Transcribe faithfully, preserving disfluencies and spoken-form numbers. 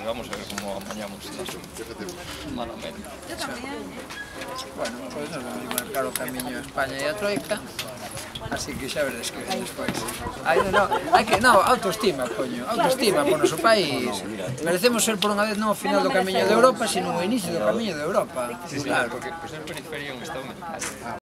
vamos a ver como amañamos malamente. Bueno, pois nos vamos marcar o camiño a España e a Troika, así que xa veredes que ven despois. Hai, no, hai que, no, autoestima, coño, autoestima por noso país. Merecemos ser por unha vez non o final do camiño de Europa, sino o inicio do camiño de Europa. Sí, sí, Claro. porque por ser periferia é un estado mental.